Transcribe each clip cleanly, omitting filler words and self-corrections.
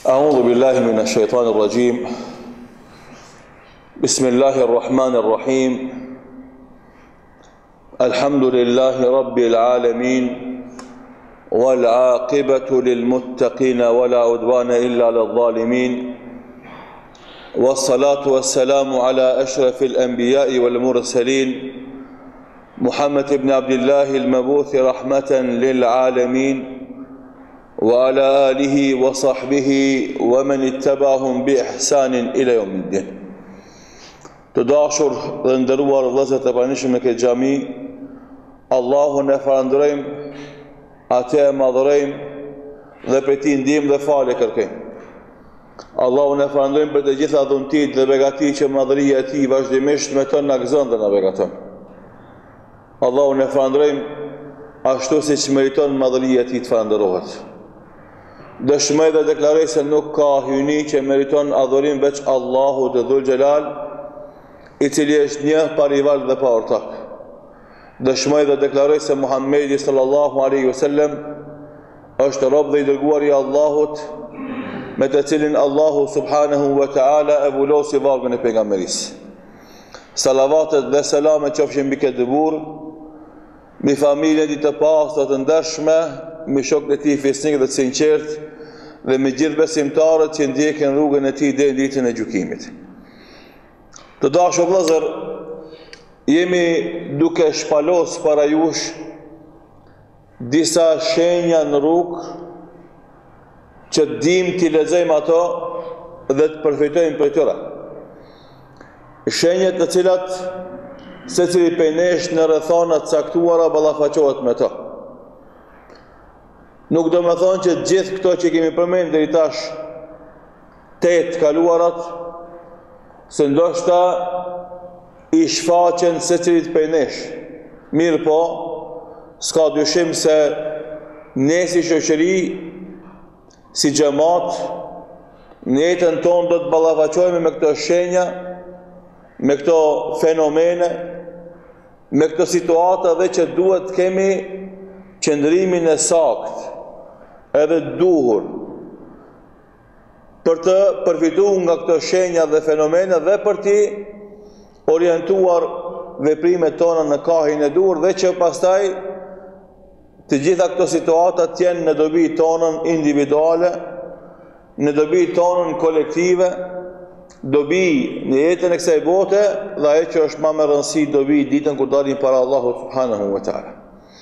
أعوذ بالله من الشيطان الرجيم. بسم الله الرحمن الرحيم. الحمد لله رب العالمين، والعاقبة للمتقين ولا عدوان إلا للظالمين، والصلاة والسلام على أشرف الأنبياء والمرسلين محمد بن عبد الله المبعوث رحمة للعالمين، وعلى آله وصحبه ومن اتبعهم بإحسان إلى يوم الدين. Të dashur dhe nderuar vëllezër të pranishëm në këtë xhami, Allahun e falenderojmë, atë e madhërojmë dhe prej tij ndihmë dhe falje kërkojmë. Allahun e falenderojmë për të gjitha dhuntit dhe begatitë që madhëria e tij vazhdimisht me të na gëzon dhe na begaton. Allahun e falenderojmë ashtu siç meriton madhëria e tij të falenderohet. Dëshmoj dhe deklaroj se nuk ka hyjni që meriton adhurim veç Allahut dhe Dhul Xhelal, i cili është një parival dhe pa ortak. Dëshmoj dhe deklaroj se Muhamedi sallallahu alaihi wasallam është rob dhe i dërguar i Allahut, me të cilin Allahu subhanahu wa taala e vulosi vargun e pejgamberisë. Salavatet dhe selamet qofshin mbi këtë burr, mbi familjen e tij të pastër të ndershme, me shokët e tij fisnik dhe të sinqert, dhe me gjithë besimtarët që ndjekin rrugën e tij deri në ditën e gjykimit. Të dashur vëllezër, jemi duke shpalos para jush disa shenja në rrugë që dim t'i lexojmë ato dhe të përfitojmë prej tyre. Shenjat të cilat secili prej nesh në rrethana të caktuara ballafaqohet me to. Nuk do me thonë që gjithë këto që kemi përmendur deri tash, 8 kaluarat, se ndoshta i shfaqen secilit prej nesh. Mirë po, s'ka dyshim se ne si shoqëri, si xhamat, në jetën tonë do të ballafaqohemi me këto shenja, me këto fenomene, me këto situata, dhe që duhet të kemi qëndrimin e saktë edhe duhur për të përfituar nga këto shenja dhe fenomene dhe për të orientuar veprimet tona në kahin e duhur, dhe që pastaj të gjitha këto situata të jenë në dobi tonën individuale, në dobi tonën kolektive, dobi në jetën e kësaj bote, dhe ajo që është më me rëndësi dobi ditën kur dalim para Allahut subhanahu wa taala.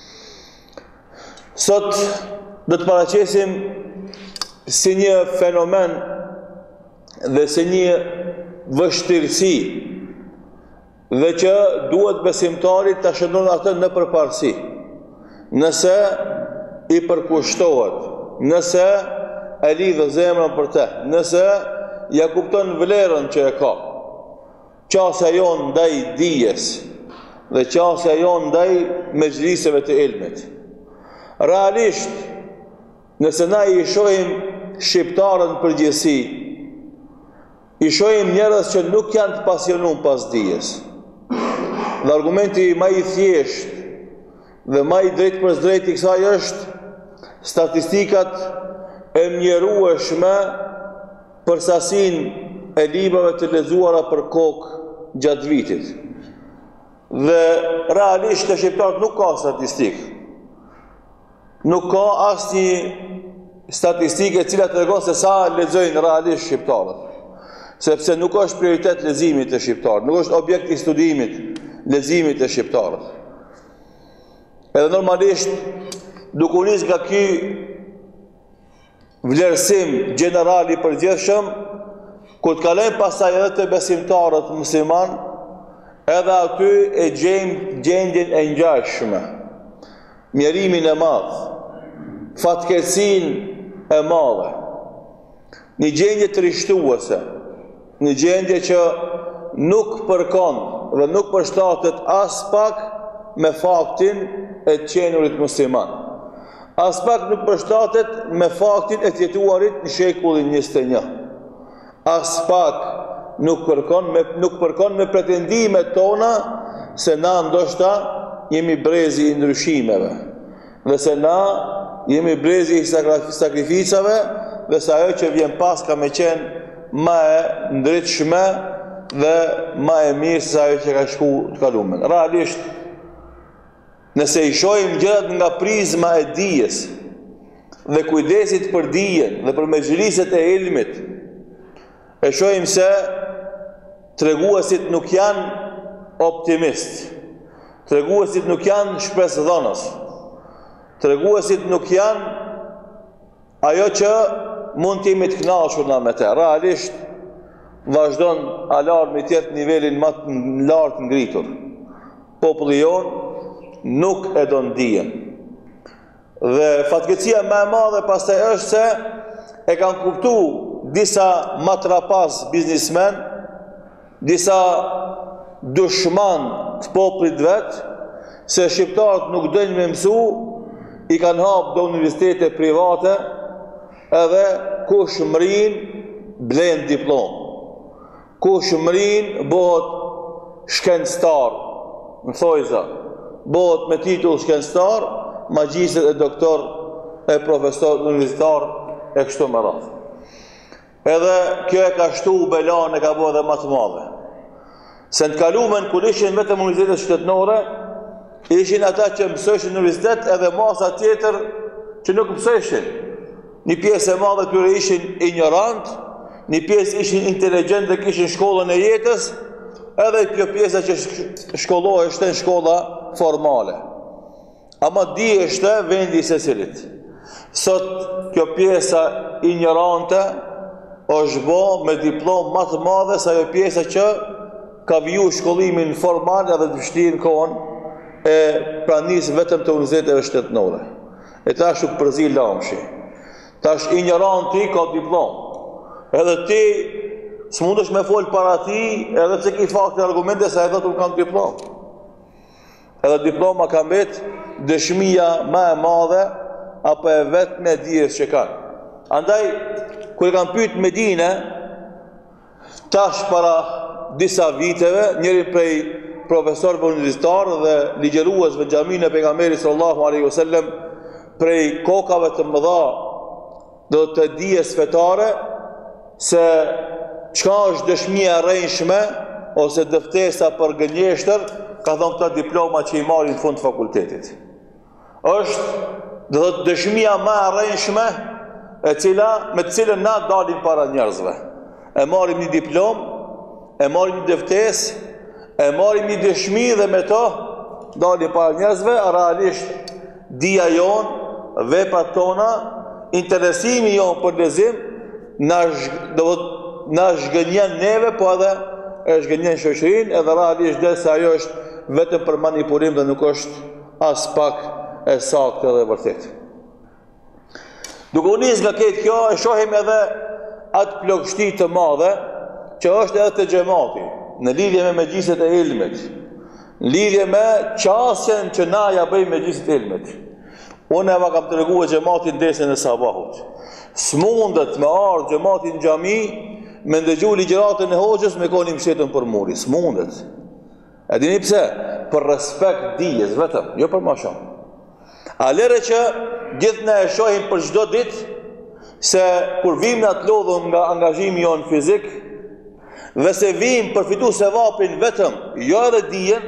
Sot do të paraqesim si një fenomen dhe si një vështirësi, dhe që duhet besimtarit të shëndron atë në përparësi. Nëse i përkushtohet, nëse e lidhë zemrën për të, nëse ja kupton vlerën që e ka, qasja jon ndaj dijes dhe qasja jon ndaj mezhliseve të ilmit. Realisht, nëse na i shohim shqiptarën përgjithësi, i shohim njerëz që nuk janë të pasionuar pas dijes. Dhe argumenti më i thjesht dhe më i drejt për drejt i kësaj është statistikat e mjerueshme për sasinë e librave të lexuara për kokë gjatë vitit. Dhe realisht të shqiptarët nuk ka statistikë. Nuk ka asnjë statistikë e cila tregon se sa lexojnë realisht shqiptarët. Sepse nuk është prioritet leximi të shqiptarët, nuk është objekt i studimit leximi të shqiptarët. Edhe normalisht, duke u nis nga ky vlerësim gjeneral i përgjithshëm, kur të kalojmë pastaj edhe te besimtarët musliman, edhe aty e gjejmë gjendjen e ngjashme, mjerimin e madh, fatkeqësinë e madhe, një gjendje të rishtuese, një gjendje që nuk përkon dhe nuk përshtatet as pak me faktin e të qenurit musliman. As pak nuk përshtatet me faktin e të jetuarit në shekullin 21. As pak nuk përkon me pretendimet tona se na ndoshta jemi brezi i ndryshimeve, dhe se na jemi brezi i sakrificave dhe se ajo që vjen pas ka me qenë ma e ndritshme dhe ma e mirë se ajo që ka shku të kalumen. Realisht, nëse i shohim gjërat nga prizma e dijes dhe kujdesit për dijen dhe për mexhliset e ilmit, e shohim se treguesit nuk janë optimist, treguesit nuk janë shpresëdhënës, treguesit nuk janë ajo që mund të jemi të kënaqur na me të. Realisht vazhdon alarmi të jetë nivelin më të lartë ngritur. Populli jonë nuk e don dijen. Dhe fatkeqësia më e madhe pastaj është se e kanë kuptuar disa matrapaz biznismen, disa dushman të popullit vet, se shqiptarët nuk dojnë me mësu, i kanë hapë do universitete private, edhe kush mrin blen diplom, kush mrin bëhet shkencëtar, në thojza, bëhet me titull shkencëtar, magjistër e doktor e profesor universitar e kështu me radhë. Edhe kjo e ka shtu belan e ka bëhe dhe më të madhe. Se në të kalumen, kur ishin vetëm universitetet shtetënore, ishin ata që mësojshin në universitet edhe masa tjetër që nuk mësojshin. Një pjesë e madhe tyre ishin ignorant, një pjesë ishin inteligent dhe kishin shkollën e jetës, edhe kjo pjesa që shkolloheshte në shkolla formale. Ama di është vendi se cilit. Sot kjo pjesa ignorante është bo me diplom më të madhe sa jo pjesa që ka viju shkollimin formal edhe të vështirë kohën e pranisë vetëm të universiteteve shtetënore. E tash u përzi lamshi. Tash ignoranti ka diplom. Edhe ti s'mundesh me fol para ti, edhe pse ki fakte argumente se edhe tu kanë diplom. Edhe diploma ka mbet dëshmia më e madhe apo e vetme dijes që kanë. Andaj, kur e kanë pyet Medine, tash para disa viteve, njëri prej profesorëve universitar dhe ligjëruesve në xhaminë e pejgamberit sallallahu alaihi wasallam, prej kokave të mëdha do të dijes fetare, se çka është dëshmia e rrejshme ose dëftesa për gënjeshtër, ka thonë këta diploma që i marrin në fund të fakultetit. Është dhe dëshmia më e rrejshme me të cilën na dalim para njerëzve. E marrim një diplom, e marrim një dëftesë, e marrim një dëshmi dhe me to dalim para njerëzve, realisht dia jonë, veprat tona, interesimi jonë për lexim na zhgënjen neve, po edhe e zhgënjen shoqërinë, edhe realisht dhe se ajo është vetëm për manipulim dhe nuk është as pak e saktë dhe vërtet. Duke u nis nga këtë kjo, e shohim edhe atë plagështi të madhe që është edhe të xhamati, në lidhje me mexhliset e ilmit, në lidhje me qasjen që na ja bëjmë mexhliset e ilmit. Unë eva kam të reguar xhamatin desën e sabahut. S'mundet me ardhë xhamatin në xhami, me ndëgju ligjëratën e hoxhës me koni mshetën për muri. S'mundet. E dini pse? Për respekt dijes, vetëm, jo për ma shumë. A lere që gjithë ne e shohim për çdo ditë, se kur vim në atë lodhëm nga angazhimi jonë fizik, dhe se vim përfitu se vapin vetëm, jo edhe dijen,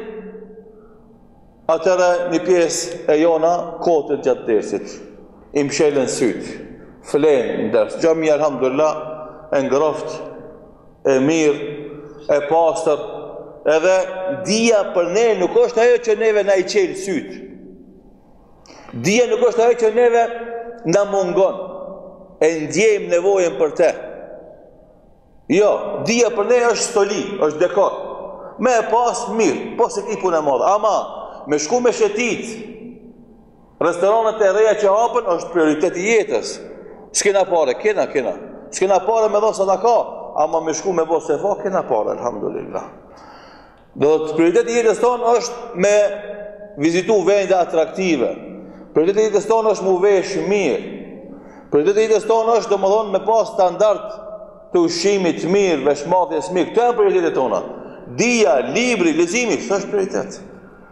atëre një pjesë e jona kotët gjatë dersit, i mshelën sytë, flenë në ders, gjami alhamdulillah, e ngroft, e mirë, e pastër, edhe dija për ne nuk është ajo që neve na i qelë sytë. Dija nuk është ajo që neve na mungon, e ndjejmë nevojën për te. Jo, dija për ne është stoli, është dekor. Me e pas mirë, po se ki punë e madhe, ama me shku me shetit, restoranet e reja që hapën është prioritet i jetës. S'kena pare, kena. S'kena pare me dho sadaka, ama me shku me bo sefa, kena pare, alhamdulillah. Do të prioritet i jetës tonë është me vizitu vende atraktive. Prioritet i jetës tonë është mu vesh mirë. Prioritet i jetës tonë është domethënë me pas standard të ushqimit mirë, veshmatjes mirë. Këto janë prioritetet tona. Dija, libri, leximi, s'është prioritet.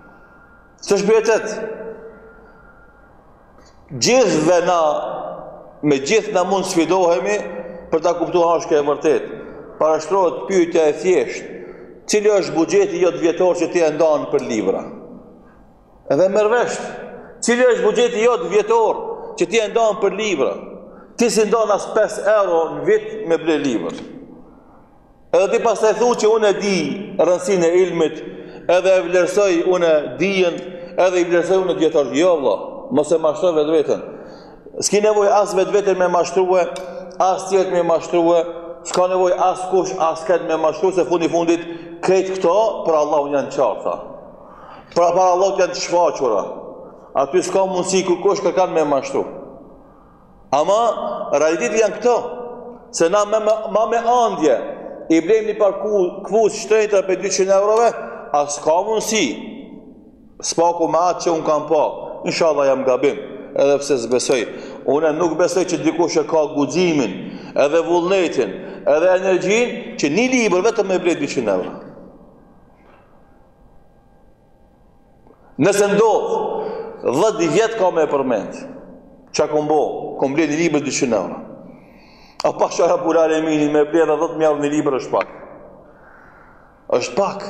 S'është prioritet. Gjithve na Me gjithë na mund sfidohemi për ta kuptuar çka e vërtet. Parashtrohet pyetja e thjeshtë. Cili është buxheti jot vjetor që ti e ndan për libra? Edhe merr vesh. Cili është buxheti jot vjetor që ti e ndan për libra? Ti si ndan as 5 euro në vit me ble libër. Edhe ti pastaj thu që unë e di rëndësinë e ilmit, edhe e vlerësoj unë dijen, edhe i vlerësoj unë dietar. Jo vëlla, mos e mashtro vetveten. S'ki nevojë as vetveten me mashtruhe, as tjetër me mashtruhe, s'ka nevojë as kush, as këtë me mashtruhe, se fundit krejt këto për Allahun janë qarta. Për Allahut janë të shfaqura. Aty s'ka mundësi kush kërkan me mashtru. Ama realiteti janë këto, se na ma me andje i blejmë një par këvuz shtrenjtër për 200 eurove, a s'ka mundësi. S'paku me atë që unë kam pa, inshallah jam gabim, edhe pse s'besoj. Unë nuk besoj që dikush e ka guximin, edhe vullnetin, edhe energjin, që një libër vetëm me blej 200 euro. Nëse ndodh, 10 vjet ka me përmend. Qa kom bo? Kom blej një libër 200 euro. A pa shara Rabbul Aleminin me blej dhe 10.000 euro një libër është pak. është pak.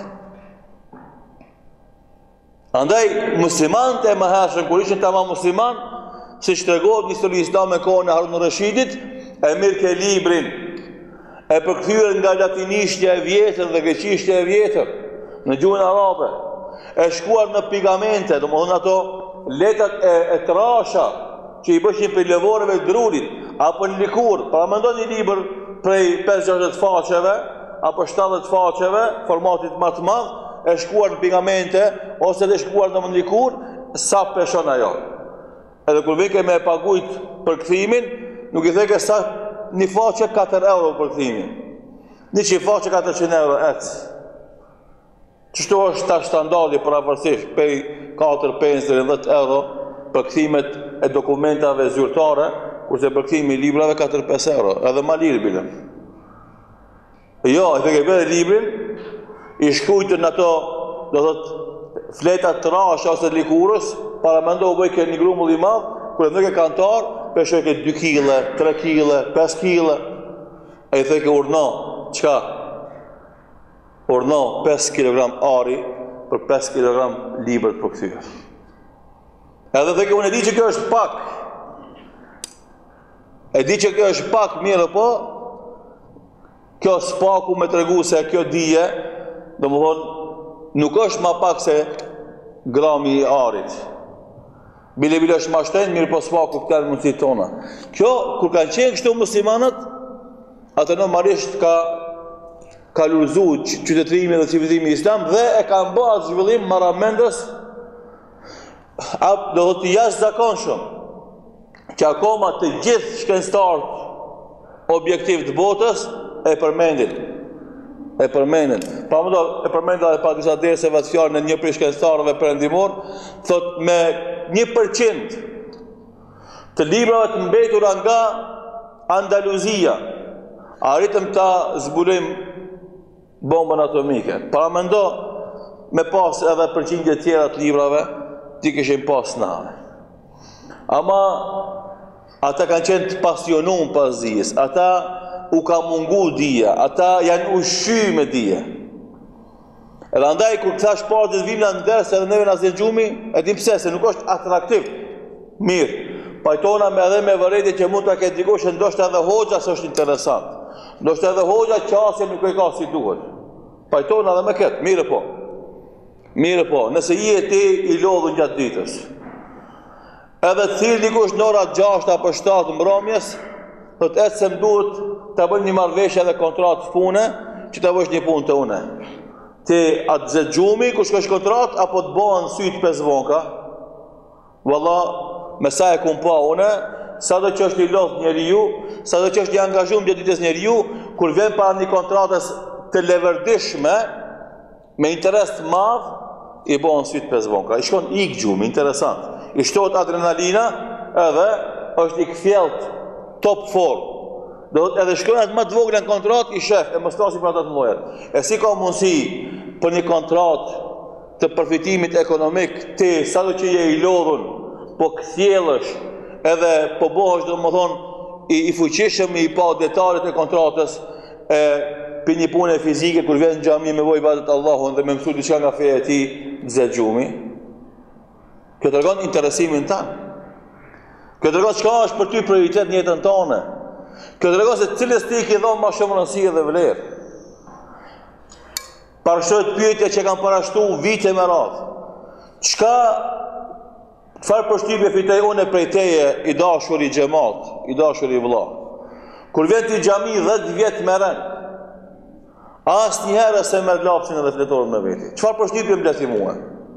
Andaj, muslimanët e mëhershëm, kur ishin tamam musliman, si shtregohet në histori islame kohën e Harun Rashidit, e mirë ke librin, e përkthyer nga latinishtja e vjetër dhe greqishtja e vjetër, në gjuhën arabe, e shkuar në pigamente, domethënë ato letrat e trasha që i bëshin për levorëve të drurit, apo në likur, para mendon një libër prej 5-6 faqeve, apo 70 faqeve, formatit më të madh, e shkuar në pigamente, ose dhe shkuar në likur, sa peshon ajo. Edhe kur vike me pagujt për kthimin, nuk i theke sa një faqe 4 euro për kthimin. Një që faqe 400 euro, ecë. Qështu është ta standardi për afërsisht, pej 4-5-10 euro për kthimet e dokumentave zyrtare, kurse për kthimi i librave 4-5 euro, edhe ma lirë bile. Jo, e theke bërë librin, i shkujtën ato, do thot, fletat të rasha ose likurës, para me ndohë bëjke një grumull i madhë, kërë ndëke kantar, peshojke 2 kile, 3 kile, 5 kile, e i theke urna, qka? Urna 5 kg ari për 5 kg libër të përkthyer. Edhe theke unë e di që kjo është pak. E di që kjo është pak, mirë po, kjo spaku me të regu se kjo dije, do më thonë, nuk është ma pak se grami i arit. Bile është ma shtenë, mirë po spaku këtë në mundësit tona. Kjo, kur kanë qenë kështu muslimanët, atë në marisht ka lurzu qytetërimi dhe civilizimi islam dhe e kanë bërë atë zhvillim maramendës do të jashtë zakonshëm që akoma të gjithë shkencëtarët objektiv të botës e përmendin. Pra më do e përmenda dhe pa disa derseve të fjarën e një për shkencëtarëve perëndimor, thot me 1% të librave të mbetura nga Andaluzia arritëm ta zbulojmë bombën atomike. Para mendo me pas edhe përqindje tjera të librave, ti këshim pas nave. Ama ata kanë qenë të pasionum pas dijes, ata u ka mungu dija, ata janë ushqy me dije. Edhe andaj, kur këthash parë dhe të vim në ndërës edhe neve në asë e dim pse, se nuk është atraktiv. Mirë, pajtona me edhe me vërejti që mund të ketë dikush, ndoshtë edhe hoxha së është interesant. Ndoshtë edhe hoxha qasje nuk e ka si duhet. Pajtona edhe me ketë, mire po, nëse i e ti i lodhën gjatë ditës. Edhe të thirë dikush në ora 6 apo 7 mbrëmjes, të të etë se më duhet të bëjmë një marrëveshje dhe kontratë pune, që të bëjsh një punë të une. Ti atë zetë gjumi, ku shkosh kontratë, apo të bëhen sytë 5 vonka, valla, me sa e kum pa une, sa do që është një lodhë njeri ju, sa do që është një angazhum gjatë ditës njeri ju, kur vjen para një kontratës të leverdishme, me interes të madh, i bëhen sytë 5 vonka. I shkon ik gjumi, interesant. I shtot adrenalina, edhe është i këthjelt top form. Edhe shkronat më të vogla në kontrat, i shef, e më stasi për ata të mlojet. E si ka mundësi për një kontrat të përfitimit ekonomik, ti, sa do që je i lodhun, po këthjelësh, edhe po bohësh, do më thonë, i fuqishëm i pa detalet e kontratës për një punë fizike kur vjen në xhami me vojë ibadet Allahun dhe me mësu diçka nga feja e tij xexhumi. Kjo tregon interesimin tanë. Kjo tregon çka është për ty prioritet në jetën tonë. Kjo tregon se cilës ti i dhon më shumë rëndësi dhe vlerë. Parashtrohet pyetja që kanë parashtuar vite me radhë. Çfarë përshtypje fitoj unë prej teje, i dashur i xhamat, i dashur i vëlla? Kur vjen ti xhami 10 vjet me rën, asnjëherë se merr lapsin edhe fletorin me veti. Çfarë përshtypje më bleti mua?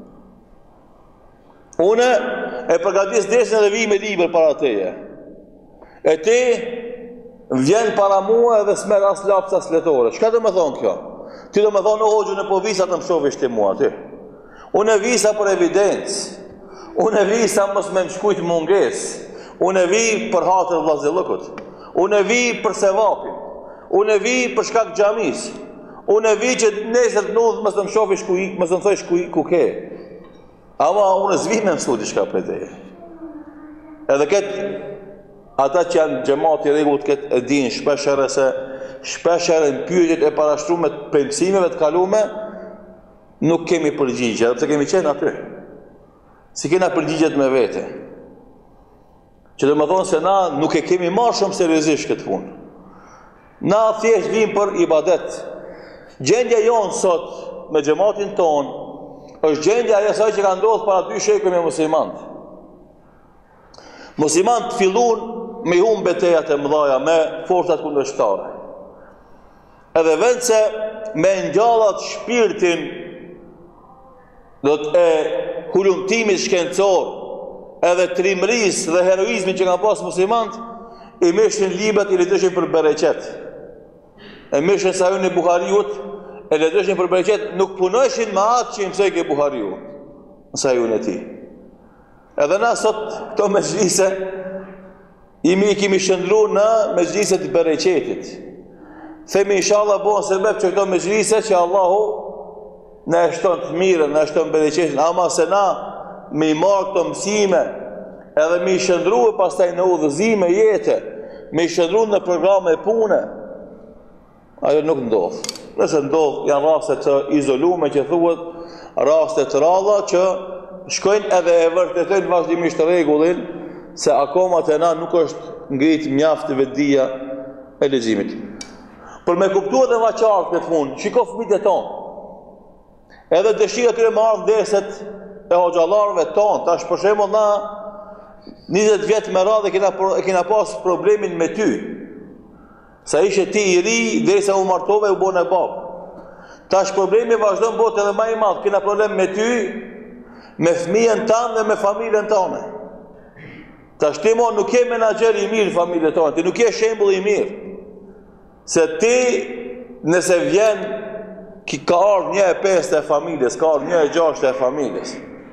Unë e përgatis desën dhe vi me libër para teje. E ti vjen para mua edhe s'merr as laps as fletore. Çka do më thon kjo? Ti do më thonë, o hoxhën e po visa të më shofish ti mua, ti. Unë e visa për evidencë. Unë e vi sa mos me më shkujt munges. Unë e vi për hatër vllazëllëkut. Unë e vi për sevapin. Unë e vi për shkak xhamis. Unë e vi që nesër të nudh mos të më shofish ku ik, mos të më thosh ku ke. Ama unë s'vi me mësu diçka prej teje. Edhe këtë ata që janë xhamati rregullt këtë e dinë shpeshherë se shpeshherë në pyetjet e parashtruara për mësimeve të kaluara nuk kemi përgjigje, edhe pse kemi qenë aty. Si kena përgjigjet me vete. Që do më thonë se na nuk e kemi marrë shumë seriozisht këtë punë. Na thjesht vim për ibadet. Gjendja jonë sot me xhamatin tonë është gjendja e asaj që ka ndodhur para 2 shekuj me muslimanët. Muslimanët filluan me humb betejat e mëdha me forcat kundërshtare. Edhe vend se me ngjallat shpirtin do të hulumtimit shkencor edhe trimëris dhe heroizmin që kanë pas muslimanët, i mëshin librat i letëshin për bereqet. E mëshin Sahihun e Buhariut, e letëshin për bereqet, nuk punojshin me atë që i mësoj ke Buhariu, në Sahihun e ti. Edhe na sot këto mezhlise, i kemi shëndru në mezhliset të bereqetit. Themi inshallah bohën sebeb që këto mezhlise që Allahu në e shton të mire, në e shton bereqetin, ama se na me i marrë këto mësime, edhe me i shëndru e pastaj në udhëzime jete, me i shëndru në programe pune, ajo nuk ndodh. Nëse ndodh, janë raste të izolume që thuhet, raste të ralla që shkojnë edhe e vërtetojnë vazhdimisht rregullin, se akoma te na nuk është ngrit mjaft vetdia e leximit. Për me kuptuar edhe më qartë këtë punë, shiko fëmijët e tonë. Edhe dëshira tyre me ardh derset e hoxhallarëve tonë, tash për shembull na 20 vjet me radhë kena pas problemin me ty. Sa ishe ti i ri, derisa u martove u bën e bab. Tash problemi vazhdon botë edhe më i madh, kena problem me ty, me fëmijën tanë dhe me familjen tonë. Tash ti mo nuk je menaxher i mirë familjes tonë, ti nuk je shembull i mirë. Se ti nëse vjen ka ardhë 1/5 e familjes, ka ardhë 1/6 e familjes.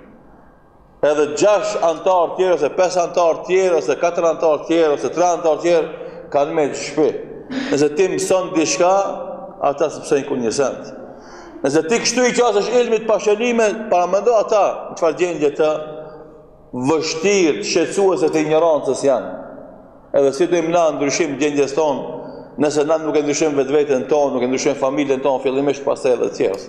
Edhe 6 antarë tjerë, ose 5 antarë tjerë, ose 4 antarë tjerë, ose 3 antarë tjerë, kanë me të shpi. Nëse ti mëson diçka, ata së mësojnë ku një sent. Nëse ti kështu i qasësh ilmit pashënime, paramendo ata në çfarë gjendje të vështirë, të shqetësuese të ignorancës janë. Edhe si dojmë na ndryshim gjendjes tonë, nëse na nuk e ndryshojmë vetveten tonë, nuk e ndryshojmë familjen tonë, fillimisht pastaj edhe të tjerë.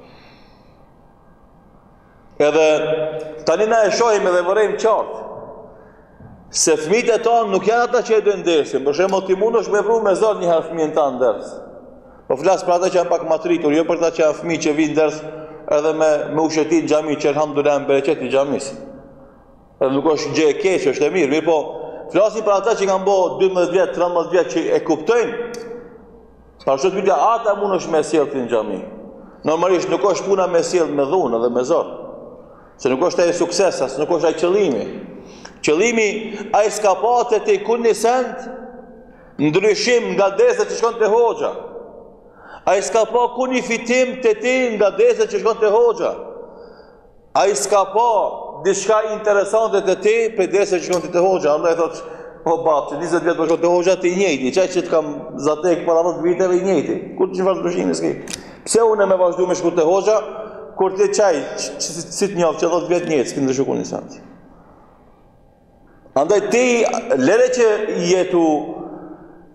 Edhe tani na e shohim edhe vërejmë qartë se fëmijët e tonë nuk janë ata që e dojnë dersin. Për shembull, ti mundesh me vru me zot një herë fëmijën tanë ders. Po flas për ata që janë pak matritur, jo për ata që janë fëmijë që vinë ders edhe me ushetin në xhami që alhamdulillah në bereqet i xhamis. Edhe nuk është gjë e keqe, është e mirë, po flasim për ata që kanë bërë 12 vjet, 13 vjet që e kuptojnë. Për shkak të pyetja, ata mundesh me sjellë në xhami. Normalisht nuk është puna me sjellë me dhunë edhe me zor. Se nuk është ai sukses, as nuk është ai qëllimi. Qëllimi ai s'ka patë te ku një sent ndryshim nga desa që shkon te hoxha. Ai s'ka pa ku një fitim te ti nga desa që shkon te hoxha. Ai s'ka pa diçka interesante te ti për desa që shkon te hoxha. Andaj thotë, po babë, 20 vjet po shkon te hoxha ti i njëjti, çaj që të kam zatek para 10 viteve i njëjti. Kur çfarë ndryshimi s'ke? Pse unë më vazhdoj me shku te hoxha kur ti çaj si të njeh që 10 vjet njëjtë s'ke ndryshuar kur një sant. Andaj ti lere që jetu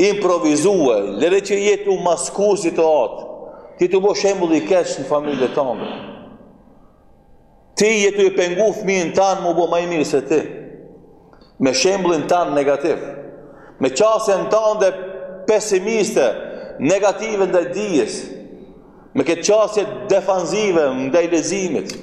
improvizue, lere që jetu maskusit të atë, ti të bo shembull i keq në familje të tënde. Ti jetu i pengu fëmijën tanë mu bo ma i mirë se ti, me shembullin tanë negativ, me qasjen tënde pesimiste, negative ndaj dijes, me këtë qasje defanzive ndaj lezimit.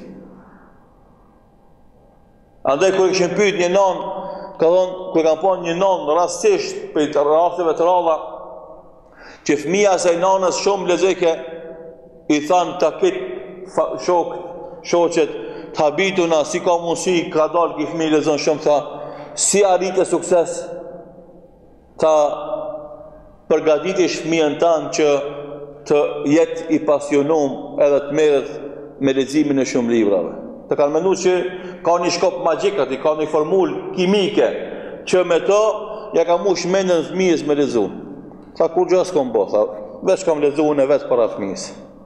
Andaj kër këshim pyet një non, ka thonë, kër kam po një non rastisht për të rasteve të ralla, që fëmija se i nanës shumë lezeke, i thanë të kitë shoqet, të habituna, si ka mundësi, ka dalë ki fëmijë lezon shumë, tha, si arritë e sukses, ta përgatitish fëmijën tanë që të jetë i pasionum edhe të merret me leximin e shumë librave. Të kanë mendu që ka një shkop magjik aty, ka një formul kimike që me to ja ka mush mendën fëmijës me lexu. Tha kur gjë s'kom bo, tha, veç kam lexu unë vetë para fëmijës.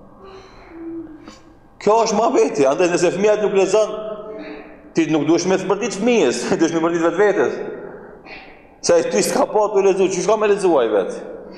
Kjo është mohabeti, andaj nëse fëmijat nuk lexon, ti nuk duhesh me thpërtit fëmijës, duhesh me thpërtit vetvetes. Se ti s'ka po të lexu, çu s'ka me lexuaj vetë.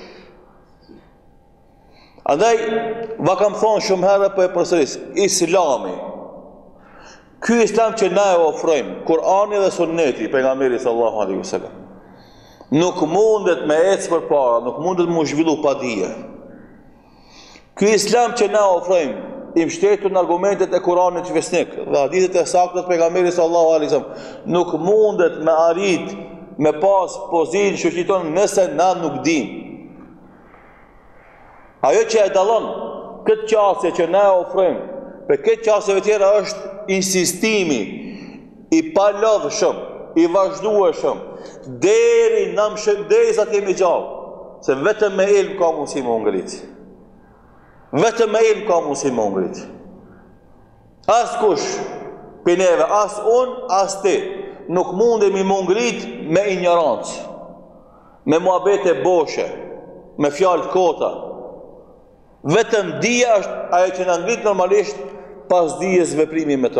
Andaj, va kam thonë shumë herë për e përsëris, Islami, ky Islam që na e ofrojmë, Kurani dhe Sunneti, pejgamberi sallallahu alaihi wasallam, nuk mundet me ecë përpara, nuk mundet me u zhvillu pa dije. Ky Islam që na ofrojmë, i mbështetur në argumentet e Kuranit vesnik dhe hadithet e sakta të pejgamberit sallallahu alaihi wasallam, nuk mundet me arrit me pas pozitë shoqëton nëse na nuk dim. Ajo që e dallon këtë qasje që na e ofrojmë për këtë qasjeve tjera është insistimi i palodhshëm, i vazhdueshëm deri sa të jemi gjallë, se vetëm me ilm ka mundësi me ngrit. Vetëm me ilm ka mundësi me ngrit. As kush për neve, as unë, as ti, nuk mundemi me ngrit me ignorancë, me muhabete boshe, me fjalë kota. Vetëm dija është ajo që na ngrit normalisht, pas dijes veprimi me to.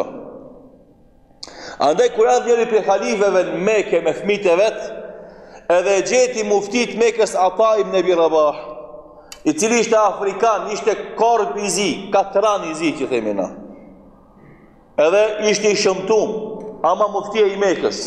Andaj kur ardhi njëri prej halifeve në Mekë me fëmijët e vet, edhe e gjeti muftit Mekës Ata ibn Abi Rabah, i cili ishte afrikan, ishte korp i zi, katran i zi që themi na. Edhe ishte i shëmtum, ama muftia i Mekës.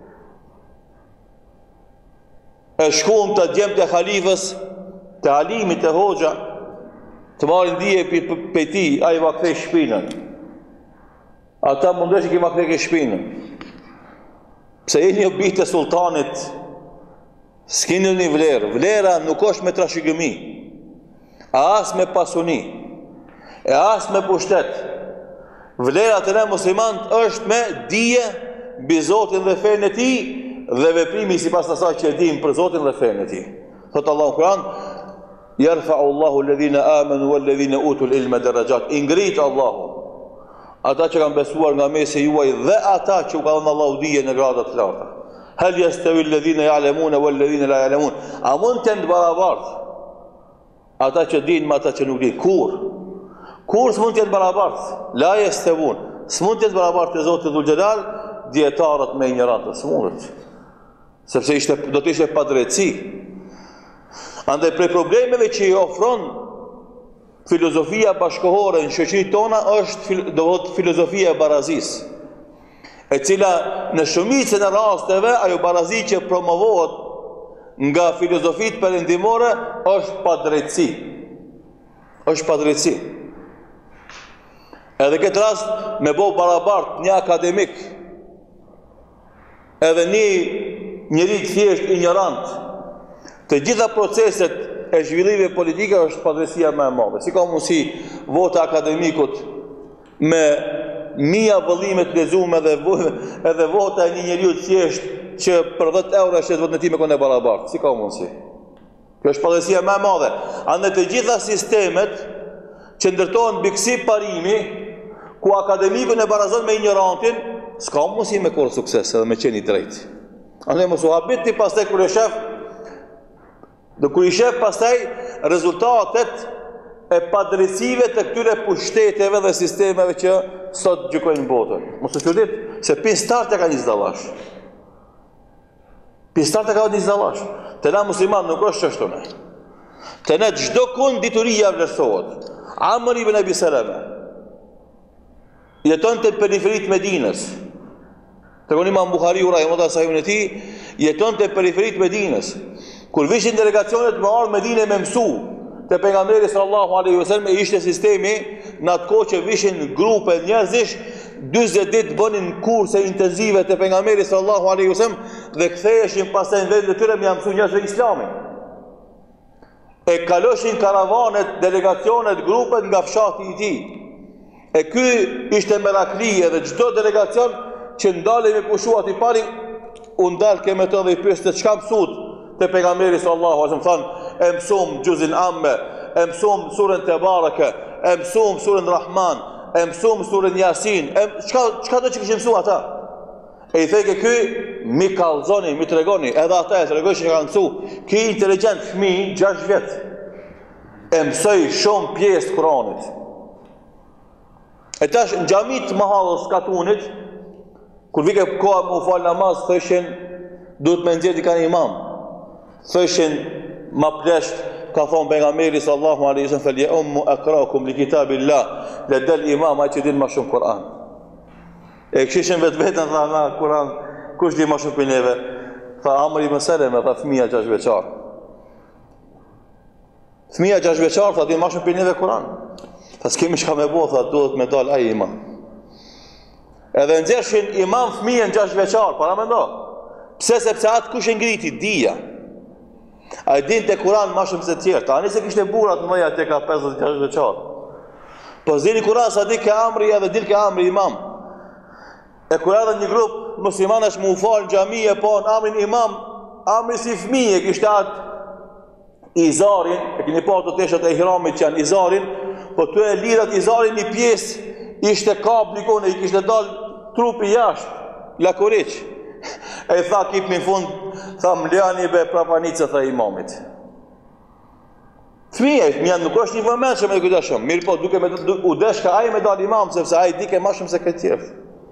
E shkon të djemt e halifës, të alimit e hoxha, të marrin dije për ti, a i va kthej shpinën. Ata mundesh i ki va kthej shpinën. Pse e një bitë e sultanit, s'kini një vlerë. Vlera nuk është me trashëgimi, a as me pasuni, e as me pushtet. Vlera të ne muslimant është me dije mbi Zotin dhe fenë e tij dhe veprimi sipas asaj që e dim për Zotin dhe fenë e tij. Thot Allahu Kur'an, Yarfa'u Allahu alladhina amanu walladhina utul ilma darajat. Ingrit Allahu ata që kanë besuar nga mesi juaj dhe ata që u ka dhënë Allahu dije në grada të larta. Hal yastawi alladhina ya'lamuna walladhina la ya'lamun. A mund të ndë barabartë ata që dinë me ata që nuk dinë? Kur s'mund të jetë barabartë? La yastawun. S'mund të jetë barabartë te Zoti Dhul Jalal dietarët me ignorantë, s'mundet. Sepse do të ishte padrejtësi. Andaj prej problemeve që i ofron filozofia bashkohore në shoqëritë tona është filozofia e barazisë, e cila në shumicën e rasteve ajo barazi që promovohet nga filozofitë perëndimore është padrejtësi. Është padrejtësi. Edhe këtë rast me bo barabart një akademik edhe një njëri thjesht ignorant të gjitha proceset e zhvillimeve politike është padrejtësia më e madhe. Si ka mundësi vota akademikut me mia vëllime të lezuar edhe vota e një njeriu thjesht që për 10 euro është votën e tij me konë barabartë. Si ka mundësi? Kjo është padrejtësia më e madhe. Andaj të gjitha sistemet që ndërtohen mbi kësi parimi, ku akademiku e barazon me ignorantin, s'ka mundësi me korë sukses edhe me qenë i drejtë. Andaj mos u habit ti pastaj kur e shef, kur i shef pastaj rezultatet e padrejtësive të këtyre pushteteve dhe sistemeve që sot gjykojnë botën. Mos u çudit se pin start e ka një dallash. Pin start e ka një dallash. Të na musliman nuk është çështone. Të na çdo kund dituria vlerësohet. Amr ibn Abi Salama jetonte në periferitë të Medinës. Tregon Imam Buhariu rahimahullahu sahihun e tij, jetonte në periferitë të Medinës. Kur vishin delegacionet me ardh në Medinë me mësu te pejgamberi sallallahu alaihi wasallam, ishte sistemi në atë kohë që vishin grupe njerëzish 40 ditë bënin kurse intensive te pejgamberi sallallahu alaihi wasallam dhe ktheheshin pastaj në vendet e tyre me ia mësu njerëzve Islamin. E kaloshin karavanet, delegacionet, grupet nga fshati i tij. E ky ishte merakli edhe çdo delegacion që ndalej me pushuat i pari, u ndal ke me të dhe i pyeste çka mësut te pejgamberi sallallahu alaihi wasallam, thonë e mësum juzin amme, e mësum surën Tebareke, e mësum surën Rahman, e mësum surën Yasin, çka do që kishin mësu ata? E i theke ky mi kallzoni, mi tregoni, edhe ata e tregojnë që kanë mësu, ky inteligjent fëmijë 6 vjet e mësoi shumë pjesë Kuranit. E tash në xhamit të Mahallës Katunit, kur vike koha më u fal namaz, thëshin duhet me nxjerrë kanë imam. Thëshin ma plesht, ka thonë pejgamberi sallallahu alaihi wasallam, fel ya'ummu aqra'ukum li kitabillah, le del imam ai që din më shumë Kur'an. E kishin vetveten tha na Kur'an, kush di më shumë për neve? Tha Amr ibn Salama, tha fëmia 6 vjeçar. Fëmia 6 vjeçar tha din më shumë për neve Kur'an. Tha s'kemi çka me bëu, tha duhet me dal ai imam. Edhe nxjerrshin imam fëmijën 6 vjeçar, para mendo. Pse? Sepse atë kush e ngriti dija. Ai dinte Kur'an më shumë se të tjerë. Tani se kishte burrat mëja tek 56 vjeçar. Po zini Kur'an sa di ke Amri edhe dil ke Amri imam. E kur erdhe një grup muslimanësh më u fal në xhami e po Amrin imam, Amri si fëmijë kishte atë izarin, e keni pa ato teshat e ihramit që janë izarin, po tu e lidhat izarin një pjesë ishte kablikone, i kishte dal trupi jashtë, lakuriç. E tha kip në fund, tha mlani be prapanicë, tha imamit. Fëmija nuk është një vëmendshëm e këtë shumë, mirë po duke u deshka ai me dal imam, sepse ai dike më shumë se këtë tjerë.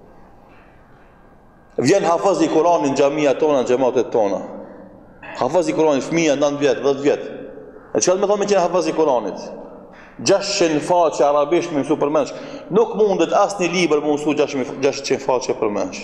Vjen hafaz i Kuranit në xhamia tona, në xhamatet tona. Hafaz i Kuranit, fëmija 9 vjet, 10 vjet. E çka do të thonë me qenë hafaz i Kuranit? 600 faqe arabisht me mësu përmendsh. Nuk mundet asnjë libër me mësu 600 faqe përmendsh.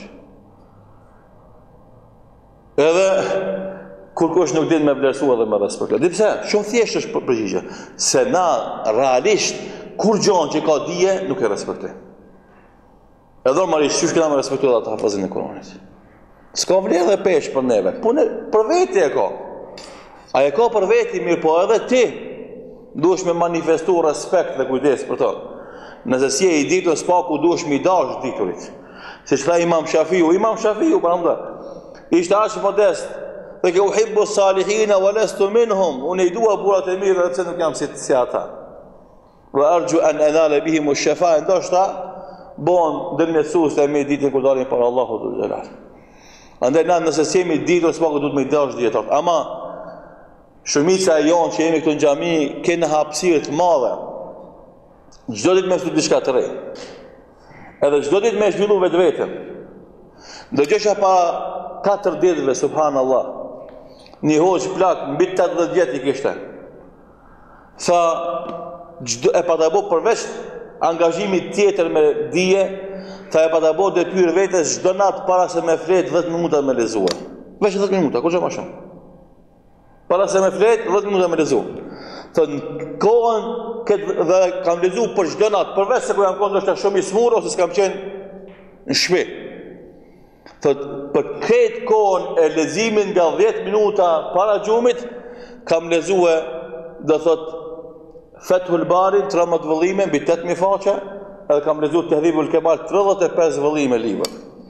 Edhe kur kush nuk din me vlerësu edhe me respektu. Di pse? Shumë thjesht është përgjigje. Se na realisht kur gjon që ka dije nuk e respektoj. Edhe normalisht çysh këna me respektu edhe atë hafazin e Kuranit. S'ka vlerë dhe pesh për neve. Po ne për veti e ka. A e ka për veti mirë, po edhe ti duhesh me manifestu respekt dhe kujdes për to. Nëse si e i ditur spaku duhesh me i dash diturit. Siç tha Imam Shafiu për ëndër. Ishte aq modest. Dhe ke uhibbu salihina wa lastu minhum. Unë i dua burrat e mirë edhe pse nuk jam si ata. Wa arju an anala bihim ash-shafa'a, ndoshta bon dërmjetësues e me ditën kur dalin para Allahut dhul xhelal. Andaj na nëse si jemi ditur spaku duhet me i dash dietat. Ama shumica e jonë që jemi këtu në xhami kemi hapësirë të madhe. Çdo ditë më fut diçka të re. Edhe çdo ditë më zhvillu vetveten. Ndërgjësha pa 4 ditëve, subhanallah, një hoqë plak, mbi 80 vjet i kishte. Sa e patabo përveç angazhimit tjetër me dije, sa e patabo detyrë vetes çdo natë para se me flet 10 minuta me lexuar. Veç 10 minuta, kur më shumë. Para se me flet 10 minuta me lexuar. Thënë kohën dhe kam lexuar për çdo natë, përveç se kur jam kohë është shumë i smur ose s'kam qenë në shtëpi. Thot, për këtë kohën e leximin nga 10 minuta para gjumit, kam lexue, do thot, Fethul Bari, 13 vëllime, mbi 8.000 faqe, edhe kam lexuar Tahdhibul Kemal, 35 vëllime libër.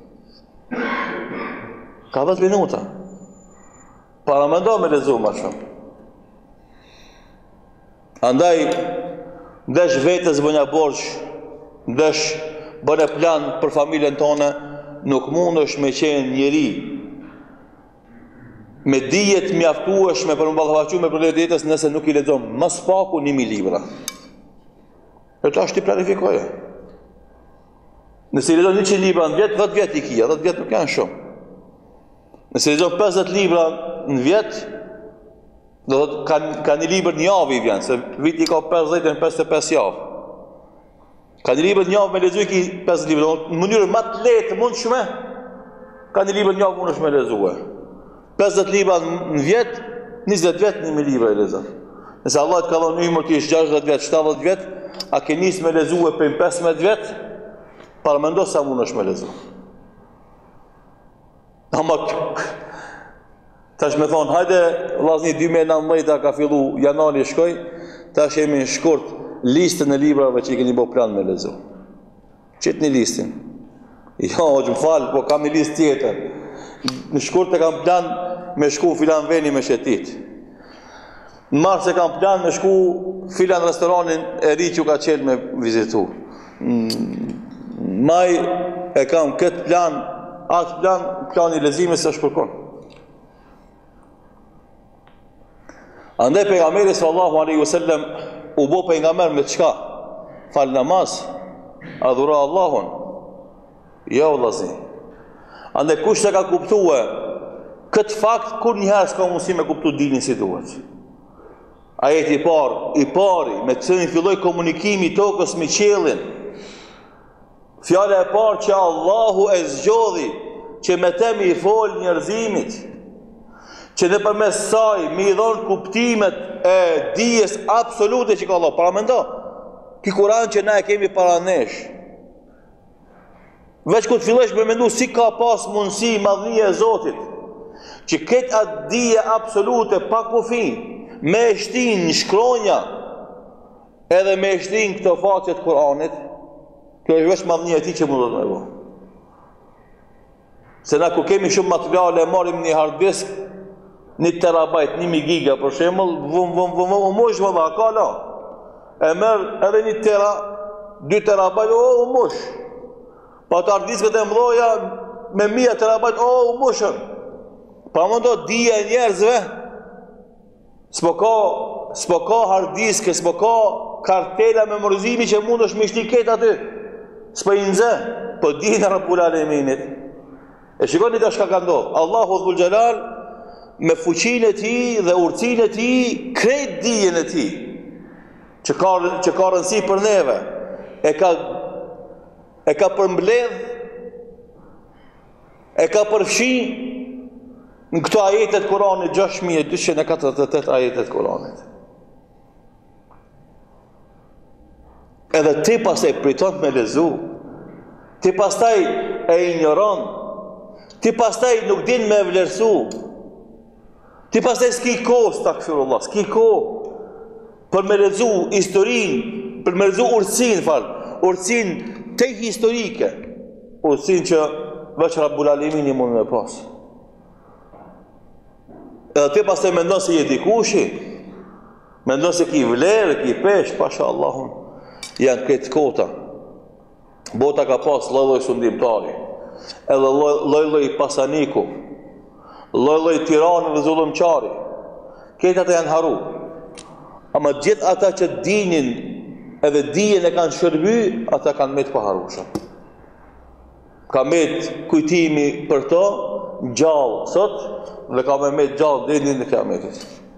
Ka 10 minuta. Para mendo me lexu më shumë. Andaj, ndesh vetës bënja borç, ndesh bëne plan për familjen tonë, nuk mundesh me qenë njeri me dijet mjaftueshme për më ballafaqu me problemet e jetës nëse nuk i lexon më spaku 1000 libra. E tash ti planifikoje. Nëse i lexon 100 libra në vjet, 10 vjet i kia, 10 vjet nuk janë shumë. Nëse i lexon 50 libra në vjet, Do thotë ka një libër një javë i vjen, se viti ka 55 javë. Ka një libër një javë me lexuar ki 5 libra, në mënyrë më të lehtë mundshme. Ka një libër një javë mundesh me lexuar. 50 libra në vjet, 20 vjet 1000 libra e lexon. Nëse Allah të ka dhënë umër ti 60 vjet, 70 vjet, a ke nis me lexuar për 15 vjet? Para mendo sa mundesh me lexuar. Ama tash me thonë, hajde vllazni 2019 ka fillu janari shkoj, tash jemi në shkurt listën e librave që i keni bërë plan me lexu. Qet një listin. Jo, më fal, po kam një listë tjetër. Në shkurt e kam plan me shku filan veni me shetit. Në mars e kam plan me shku filan restoranin e ri që ka qelë me vizitu. Maj e kam këtë plan, atë plan, plani leximit së shpërkon. Andaj pejgamberi sallallahu alaihi wasallam u bo pejgamber me çka? Fal namaz, adhuro Allahun. Jo vllazni. Andaj kush e ka kuptuar këtë fakt, kur njëherë s'ka mundësi me kuptu dinin si duhet. Ajeti i pari, me të cilin filloi komunikimi i tokës me qiellin. Fjala e parë që Allahu e zgjodhi që me të i fol njerëzimit, që në përmes saj me i dhonë kuptimet e dijes absolute që ka Allah. Para mendo, ki Kur'an që na e kemi para nesh. Veç ku të fillosh me mendu si ka pas mundësi madhnia e Zotit, që këtë atë dije absolute pa kufi, me shtin në shkronja, edhe me shtin këto faqet Kur'anit, kjo është veç madhnia e ti që mundet me bo. Se na ku kemi shumë materiale, marim një hard disk, 1 terabajt, 1000 giga për shembull, mush më dha, ka la. E merr edhe 1 tera, 2 terabajt, mush. Pa të harddiskët e mdoja me 1000 terabajt, mushën. Pa më do dija e njerëzve, s'po ka harddiske, s'po ka kartela memorizimi që mund është me shti ketë aty. S'po i nxe, po dija në Rabbul Aleminit. E shikoni tash ka ndodhur. Allahu Dhul Jalal me fuqinë e tij dhe urtësinë e tij, krejt dijen e tij, që ka rëndësi për neve, e ka përmbledh, e ka përfshi në këto ajetet Kuranit, 6248 ajetet Kuranit. Edhe ti pastaj priton me lezu, ti pastaj e ignoron, ti pastaj nuk din me vlerësu, ti pastaj s'ki kohë, stakfirullah, s'ki kohë për me lexu historinë, për me lexu urtësinë te historike, urtësinë që veç Rabbul Alemini mund me pas. Edhe ti pastaj mendon se je dikushi, mendon se ki vlerë, ki pesh, pasha Allahun, janë këtë kota. Bota ka pas lloj-lloj sundimtari, edhe lloj-lloj pasaniku, lloj-lloj tiranë dhe zullumçari. Këta ata janë haru. Ama gjithë ata që dinin edhe dijen e kanë shërby, ata kanë me të paharushëm. Ka me të kujtimi për to gjallë sot, dhe ka me të gjallë dinin në kiametit.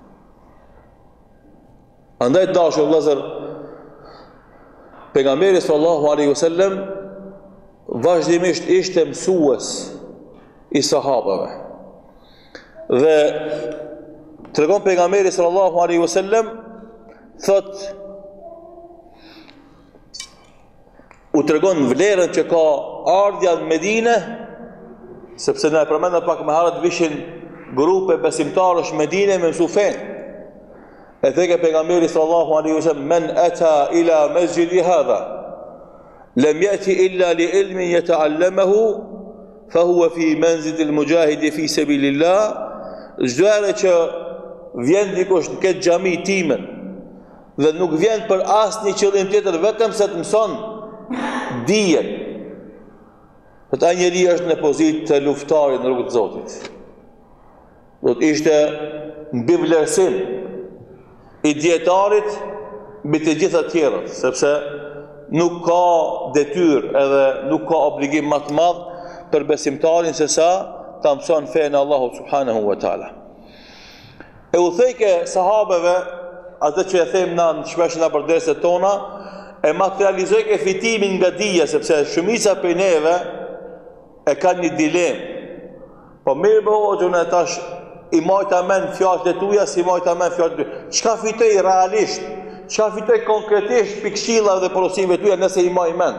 Andaj dashur vëllezër, pejgamberi sallallahu alaihi wasallam vazhdimisht ishte mësues i sahabëve. Dhe tregon pejgamberi sallallahu alaihi wasallam, thot, u tregon vlerën që ka ardhja në Medinë, sepse na e përmendëm pak më herët vishin grupe besimtarësh në Medinë me mësu fen. E thekë pejgamberi sallallahu alaihi wasallam, men ata ila masjidi hadha lam yati illa li ilmin yata'allamahu fa huwa fi manzil al-mujahid fi sabilillah. Çdo herë që vjen dikush në këtë xhami timen dhe nuk vjen për asnjë qëllim tjetër vetëm se të mëson dijen, ata njeri është në pozitë të luftarit në rrugën e Zotit. Do të ishte mbi vlerësim i dietarit mbi të gjitha të tjerët, sepse nuk ka detyrë edhe nuk ka obligim më të madh për besimtarin se sa ta mëson fenë Allahu subhanahu wa taala. E u thejke sahabeve, atë që e them na në shpesh nga përderset tona, e materializojke fitimin nga dija, sepse shumica për neve e kanë një dilemë. Po mirë më hoxhën e tash i majta men fjallët e tuja, si majta men fjallët e tuja. Qka fitoj realisht, qka fitoj konkretisht për këshilla dhe porosive tuja nëse i maj mend?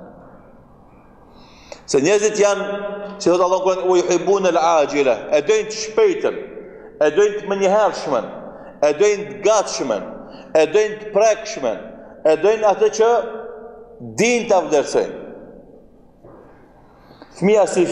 Se njerëzit janë, si thotë Allah në u yuhibbun al-ajila, e dojnë të shpejtën, e dojnë të mënjëhershmen, e dojnë të gatshmen, e dojnë të prekshmen, e dojnë atë që din të vlerësojnë. Fëmija si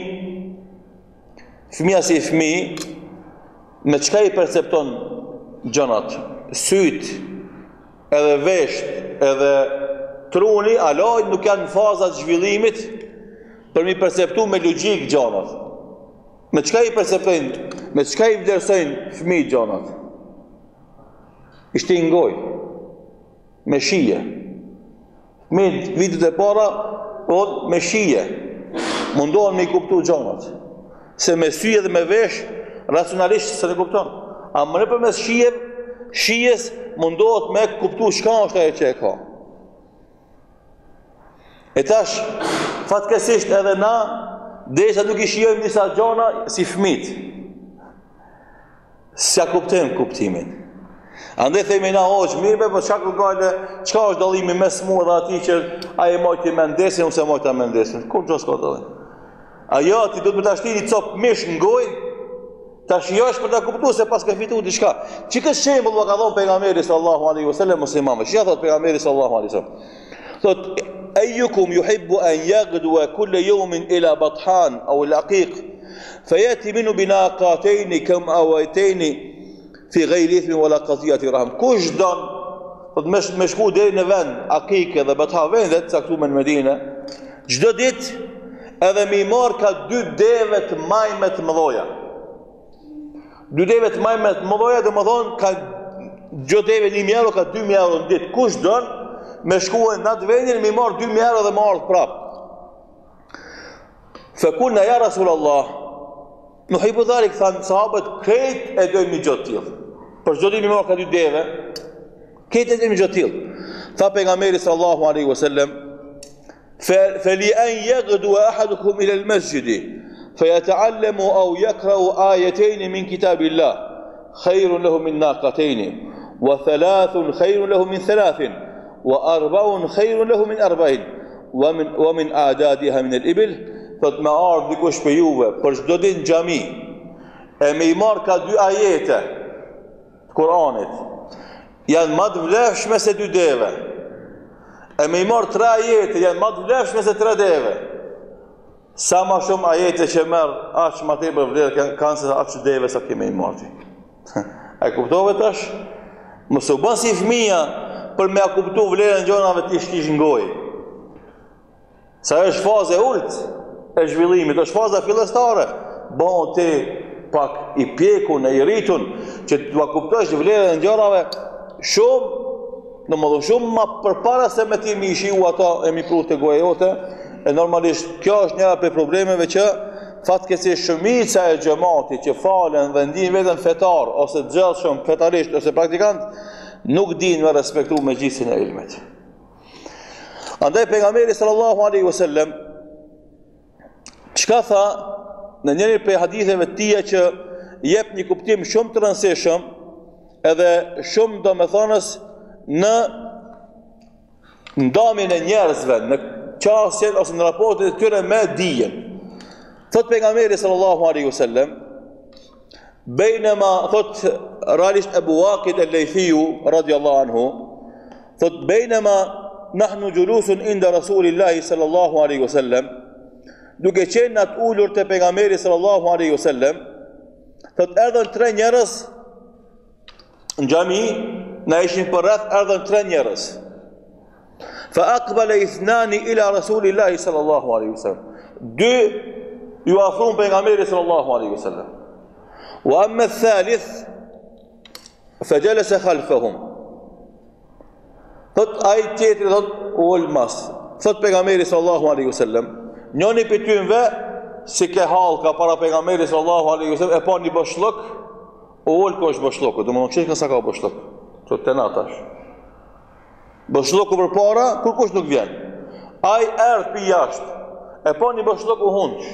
fëmi, me qka i percepton gjënat, syt, edhe vesht, edhe truni, aloj nuk janë në fazat zhvillimit për mi perceptu me logjik gjënat. Me qka i perceptojnë, me qka i vlerësojnë fëmi gjënat? I shtingoj, me shije. Fëmi vitet e para, me shije, mundohen me i kuptu gjënat. Se me syje dhe me vesh, racionalisht se ne kupton. A më në përmes shijes mundohet me kuptu shka është ajo që e ka. E tash, fatkesisht edhe na, derisa nuk i shijojmë disa gjona si fëmit. S'ja kuptojmë kuptimin. Andaj themi na hoqë mirë, po çka është dallimi mes mua dhe atij që ai mojti me ndesin ose mojta me ndesin? Kur gjë s'ka dallim. Ajo ti do të më ta shtini cop mish në gojë, ta shijosh për ta kuptuar se pas ka fituar diçka. Çka shembull ka dhënë pejgamberi sallallahu alaihi wasallam muslimanëve. Çka thot pejgamberi sallallahu alaihi wasallam? Thot ayyukum yuhibbu an yaghduwa kull yawmin ila bathan aw al-aqiq fayati minhu binaqatayn kam awaytayn fi ghayri ithmin wala qadiyati rahm. Kush don thot me shku deri në vend Aqiq dhe Batha vendet caktuar në Medinë, çdo ditë edhe mi marë ka 2 deve të majme të mëdhoja. 2 deve të majme të mëdhoja dhe më thonë ka gjë deve 1.000 euro, ka 2.000 euro në ditë. Kush donë me shkuën në atë vendin, mi marë 2.000 euro dhe më ardhë prapë. Fekulna ja Rasulallah, nuk i përdhari këthanë sahabët, krejt e dojnë një gjotë tjilë. Për çdo ditë mi marë ka 2 deve, krejt e dojnë një gjotë tjilë. Tha pejgamberi sallallahu alaihi wasallam, فلأن يغدو أحدكم إلى المسجد فيتعلم أو يقرأ آيتين من كتاب الله خير له من ناقتين و3 خير له من 3 و4 خير له من 4 ومن أعدادها من الإبل. Thot me ardhë dikush për juve për çdo ditë në xhami e me i marr ka 2 ajete të Kuranit janë më të vlefshme se 2 deve. E me i marë 3 ajete, janë ma të vlefshme se 3 deve. Sa ma shumë ajete që merë, aqë ma te për vlerë, kanë se aqë deve sa keme i marë. E kuptove tash? Mësë u bën si fëmija për me a kuptu vlerën gjonave të ishtish në gojë. Sa është fazë e ullët e zhvillimit, është faza fillestare. Bon te pak i pjekun e i rritun, që të a kuptosh vlerën gjonave shumë, në më shumë ma përpara se me ti mi ishiu ata e mi pru të goja jote, e normalisht kjo është njëra për problemeve që fatkesi shumica e gjemati që falen dhe ndin vetën fetar, ose gjellshëm fetarisht, ose praktikant, nuk din me respektu me gjisin e ilmet. Andaj pejgamberi sallallahu alaihi wasallam, çka tha në njëri për haditheve tia që jep një kuptim shumë të rëndësishëm, edhe shumë do me thonës në ndamin e njerëzve, në qasjen ose në raportet e tyre me dijen. Thot pejgamberi sallallahu alaihi wasallam, bejnema, thot realisht Ebu Waqid el-Lejthiju, radiallahu anhu, thot bejnema nahnu gjulusun inda Rasulillahi sallallahu alaihi wasallam, duke qenë atë ullur të pejgamberi sallallahu alaihi wasallam, thot erdhën 3 njerëz në xhami, na ishin për rreth, erdhën 3 njerëz. Fa aqbala ithnani ila Rasulillahi sallallahu alaihi wasallam. 2 ju afruan pejgamberit sallallahu alaihi wasallam. Wa amma ath-thalith fa jalasa khalfahum. Thot ai tjetri thot ulmas. Thot pejgamberi sallallahu alaihi wasallam, njëri prej tyre si ke hall ka para pejgamberit sallallahu alaihi wasallam e pa një boshllok, ullë ko është bëshloku, dhe më në qështë sa ka bëshlok, që të natash. Bëshloku për para, kur kush nuk vjen. Ai erdh për jashtë, e po një bëshlok u hunç.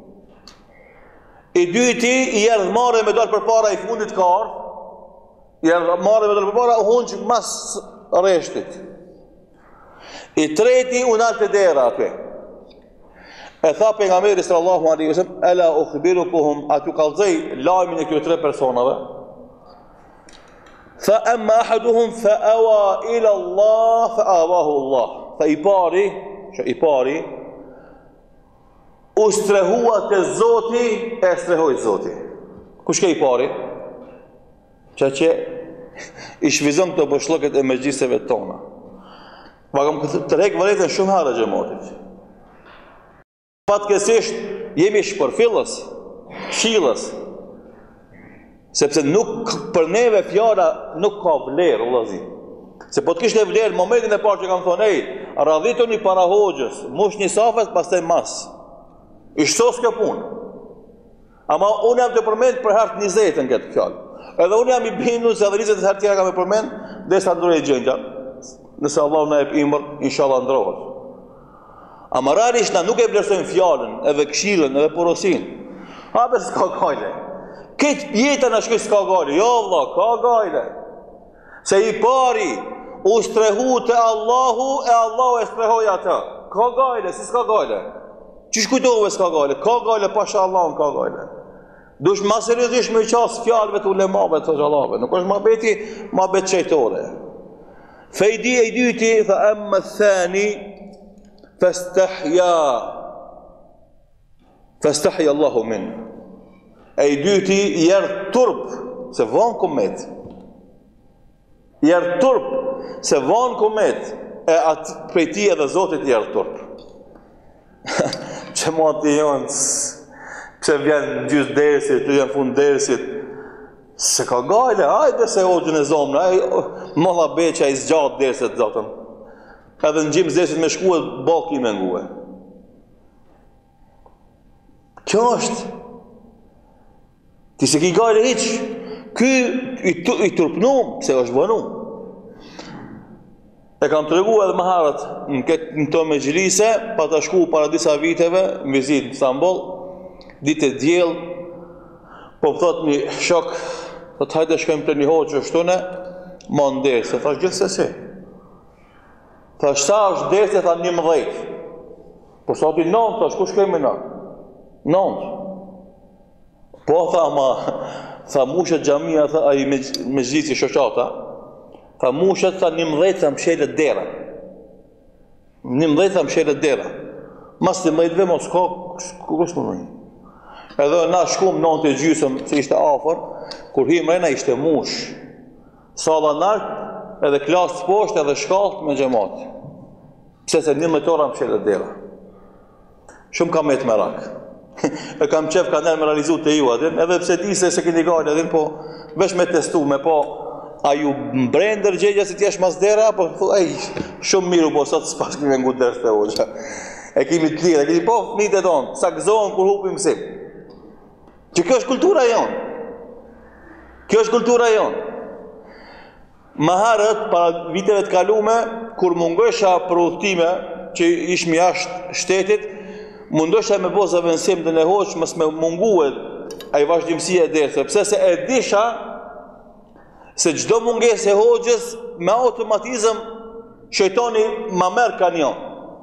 I dyti i erdh marrë me dalë për para, i fundit ka ardh, i erdh marrë me dalë për para, u hunç mas reshtit. I treti u nalë të dera aty. E tha pejgamberi sallallahu alaihi wasallam, ala ukhbirukum, atu kallzoi lajmin e këtyre tre personave. Fa amma ahaduhum fa awa ila Allah fa awahu Allah. Fa i pari u strehua te Zoti, e strehoi Zoti. Kush ka i pari? Që i shvizon këto bëshllokët e mëxhiseve tona. Vagam të rek vërtetën shumë herë xhamatit. Fatkeqësisht jemi shpërfillës, këshillës, sepse nuk për neve fjala nuk ka vlerë, vëllazi. Se po të kishte vlerë në momentin e parë që kam thonë, ej, radhitoni para hoxhës, mush një safet, pastaj mas. I shtos kjo punë. Ama unë jam të përmend për herë 20 në këtë fjalë. Edhe unë jam i bindur se edhe 20 herë tjera kam e përmend, derisa ndrojë gjendja. Nëse Allah na jep imër, inshallah ndrohet. Ama realisht na nuk e vlerësojmë fjalën, edhe këshillën, edhe porosin. Hape s'ka gajle. Këtë jetën në shkoj s'ka gajle. Jo Allah, ka gajle. Se i pari u strehu të Allahu, e Allahu e strehoj ata. Ka gajle, si s'ka gajle. Qish kujtove s'ka gajle? Ka gajle, pasha Allahun ka gajle. Dush ma seriozisht me qasë fjalëve të ulemave të xhallave. Nuk është ma beti, ma bet qejtore. Fejdi e i dyti, tha emma thani, festahja Allahu min. E i dyti i erdh turp, se van kumet. I erdh turp, se van kumet. E atë pejti edhe Zotit i erdh turp. Që ma të jonë, pse vjen në gjysë dersit, vjen fund dersit, se ka gajle, hajde se hoxhën e zomnë, mëlla beqa i zgjatë dersit, zotën. Edhe në gjimë dersit me shkuet, baki me nguhe. Kjo është. Ti se ki gajle hiq, ky i turpnum, se është bënu. E kam të regu edhe më harët në të me gjilise, pa të shku para disa viteve, në vizit në Istanbul, ditë e djel, po më thot një shok, thot hajde shkojmë të një hoqë shtune, ma në derë, se thash gjithë se si. Thash sa është derë, se tha 11. Po sa ti 9, thash ku shkojmë në? 9. Po tha ma, tha mushet gjamia, tha aji me gjisi shoqata, tha mushet, tha 11 tha mshelet dera. 11 tha mshelet dera. Mas 11 mos ka, kërës më nëjë. Edhe na shkum 9 e gjysëm, që ishte afer, kur hi mrena ishte mush. Sala nartë, edhe klasë të poshtë, edhe shkallët me gjematë. Pse se 11 ora mshelet dera. Shumë kam metë merak. E kam qef ka nërë me realizu të ju adin, edhe pse di se keni gajnë adin, po vesh me testu, me po a ju mbrendër gjegja si t'jesh mas dera, po ej, shumë miru, po sot s'pas kemi ngu dërës të hoxha. E kemi të lirë, e kemi po fëmijët e tonë, sakzohen kur hupim mësim. Që kjo është kultura jonë. Kjo është kultura jonë. Më herët, para viteve të kalume, kur mungosha për udhëtime, që ishmi jashtë shtetit, mundosha me bo zëvendësim dhe në hoqë, mës me munguet a i vazhdimësia e derse, pse se e disha se gjdo munges e hoqës me automatizëm shejtoni ma merë kanion.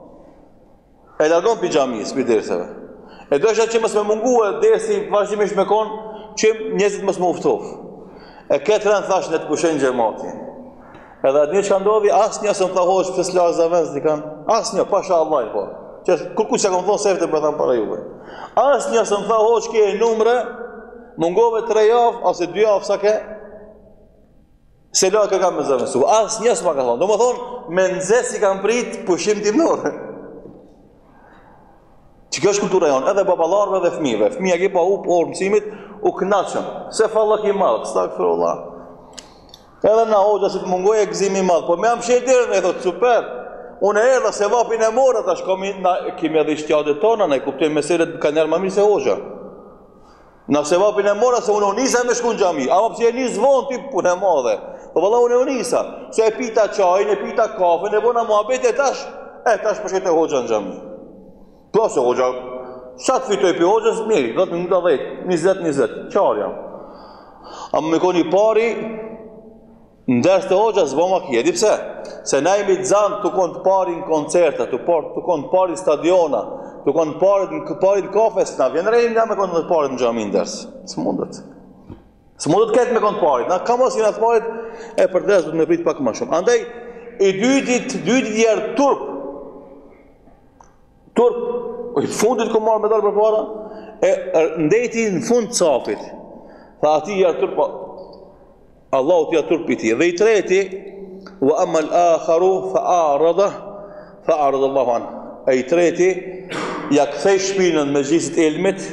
E largon për gjamiës, për derseve. E dosha që mës me munguet dersi vazhdimisht me konë, që njëzit mës me uftof. E këtë rënë thash në të pushen gjematin. Edhe atë një që ka ndodhi, asë një së më tha hoqë për s'larë zëvendës dikan, asë një, pasha Allah, po. Që kërku që ka më thonë sefte për thamë para juve. Asë një së më tha hoqë kje e numre, mungove 3 javë, ose 2 javë sa ke, se la ka kam me zëvendësu. Asë një së më ka thonë. Do më thonë, me nëzës i kam prit pushim timnore. Që kjo është kultura jonë, edhe babalarve dhe fmive. Fmija ki pa u por mësimit, u knaqëm. Se fallak i madhë, stakfirullah. Edhe na hoqëa si të mungoj e gëzimi madhë. Po me jam shetirën, e thotë, super. Unë e erdha se vapin e morë, tash kemi edhe ishtjade tona, ne kuptojmë meselet ka njerë më mirë se hoxha. Nëse vapin e mora se unë u nisa me shku në xhami, apo pse e nis vonë ti punë e madhe. Po valla unë u nisa, se e pita çajin, e pita kafen, e bona muhabet e tash po shkojte hoxha në xhami. Po se hoxha, sa të fitoj për hoxhës, mirë, 10 minuta 10, 20, qarja. A më koni pari, ndërës të hoxha zbo ma kje, di pse? Se na imi të zanë të konë të pari në koncerta, të konë të pari në stadiona, të konë të pari në kafes, na vjen rejnë nga me konë të pari në xhami ndërës. Së mundet. Së mundet këtë me konë të pari. Na ka mos jena të parit, e për dres du të me prit pak ma shumë. Andaj, i dytit jerë turp, i fundit ku marrë me dalë për para, e ndeti në fund të safit. Tha ati jarë turpa, Allahu t'ja turpi ti. Dhe i treti, wa amma al-akharu fa'arada Allahu anë. E i treti, ja kthej shpinën me gjizit ilmit,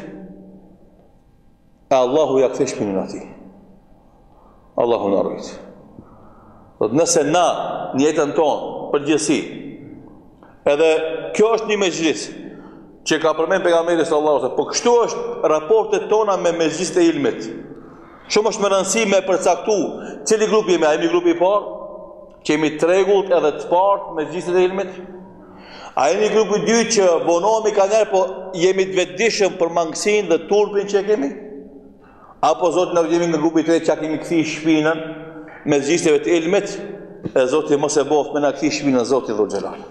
e Allahu ja kthej shpinën ati. Allahu në arrujt. Nëse na, njetën tonë, përgjësi, edhe kjo është një mezhlis që ka përmend pejgamberi sallallahu alaihi wasallam, po kështu është raportet tona me mezhliset e ilmit. Shumë është më rëndësi me përcaktu cili grup jemi, a jemi grupi i parë, që jemi të rregullt edhe të parë me mezhliset e ilmit, a jemi grupi i dytë që vonohemi ka njerë, po jemi të vetëdijshëm për mangësinë dhe turpin që kemi, apo Zoti na jemi në grupi i tretë që kemi kthie shpinën me mezhliseve të ilmit, e Zoti mos e boft me na kthie shpinën Zoti dhul xhelal.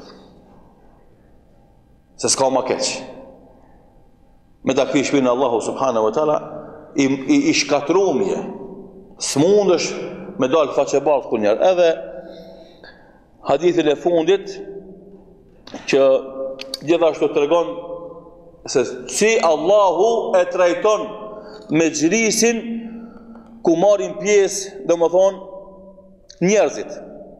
Se s'ka ma keq. Me ta kthie shpinën Allahu subhanahu wa taala i shkatrumje. S'mundesh me dalë faqe bardhë kur njerë. Edhe hadithin e fundit që gjithashtu tregon se si Allahu e trajton me xhrisin ku marrin pjesë, domethënë njerëzit.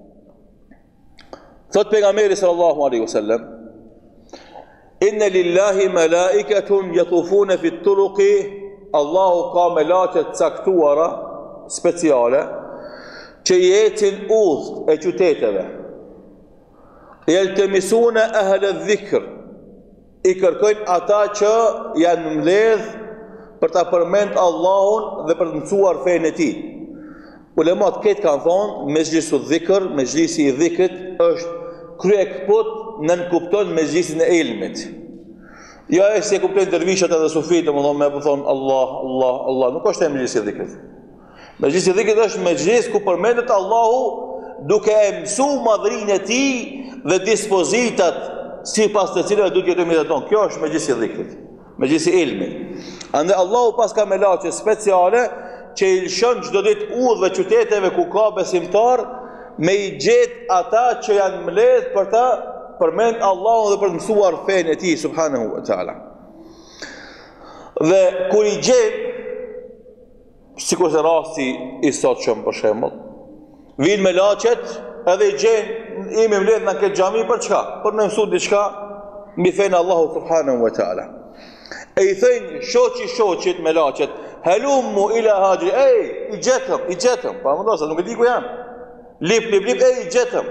Thot pejgamberi sallallahu alaihi wasallam, inna lillahi malaikatun yatufuna fi turuqi, Allahu ka melaqet caktuara speciale që jetin udhët e qyteteve. Yaltamisuna ahla dhikr, i kërkojnë ata që janë mbledh për ta përmend Allahun dhe për të mësuar fenë e tij. Ulemat këtë kanë thonë, mezhlisu dhikr, mezhlisi i dhikrit është krye këput nën kupton mezhlisin e ilmit. Jo e se kuptojnë dervishat edhe sufit, më thonë Allah, nuk është e mezhlisi i dhikrit. Mezhlisi i dhikrit është mezhlis ku përmendet Allahu duke e mësu madhrinë e tij dhe dispozitat sipas të cilave duhet jetojmë jetën tonë. Kjo është mezhlisi i dhikrit, mezhlisi i ilmit. Andaj Allahu pas ka melaqe speciale që i lëshon çdo ditë udhëve qyteteve ku ka besimtar me i gjetë ata që janë mbledh për ta përmend Allahun dhe për të mësuar fenë e tij subhanahu wa taala. Dhe kur i gjet, sikur se rasti i sotshëm për shembull, vin me laçet edhe i gjen imi mbledh në këtë xhami për çka? Për të mësuar diçka mbi fenë Allahut subhanahu wa taala. E i thënë shoqit me laçet, halumu ila hajri, i gjetëm, pa mundosa, nuk e di ku janë. Lip, i gjetëm.